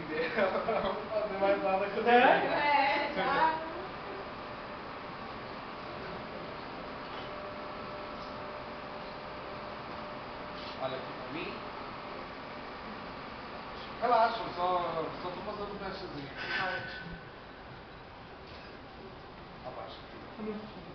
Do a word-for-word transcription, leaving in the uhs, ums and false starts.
Ela não vai fazer mais nada com você. É, tá. Olha aqui pra mim. Relaxa, só, só tô fazendo um testezinho. Abaixa.